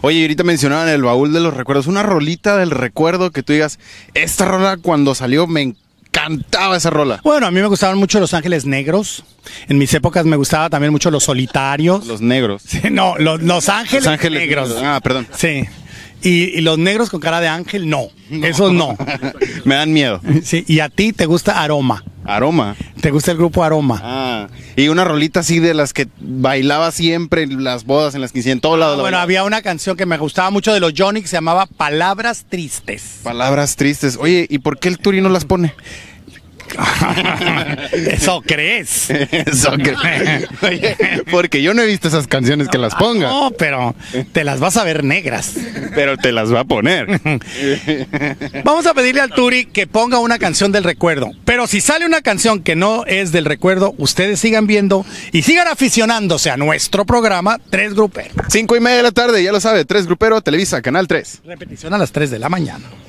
Oye, ahorita mencionaban el baúl de los recuerdos. Una rolita del recuerdo que tú digas, esta rola cuando salió me encantaba esa rola. Bueno, a mí me gustaban mucho Los Ángeles Negros. En mis épocas me gustaba también mucho Los Solitarios. Los negros. Sí, no, Los Ángeles, Los Ángeles Negros. Ah, perdón. Sí. Y los negros con cara de ángel, no. Esos no. Me dan miedo. Sí, y a ti te gusta Aroma. Aroma. ¿Te gusta el grupo Aroma? Ah, y una rolita así de las que bailaba siempre en las bodas, en las quinceañeras, en todos lados. Bueno, había una canción que me gustaba mucho de los Johnny que se llamaba Palabras Tristes. Palabras tristes. Oye, ¿y por qué el Turi no las pone? Eso crees. Eso crees. Oye, porque yo no he visto esas canciones que las ponga. No, pero te las vas a ver negras. Pero te las va a poner. Vamos a pedirle al Turi que ponga una canción del recuerdo. Pero si sale una canción que no es del recuerdo, ustedes sigan viendo y sigan aficionándose a nuestro programa 3 Grupero. 5:30 de la tarde, ya lo sabe, 3 Grupero, Televisa, Canal 3. Repetición a las 3 de la mañana.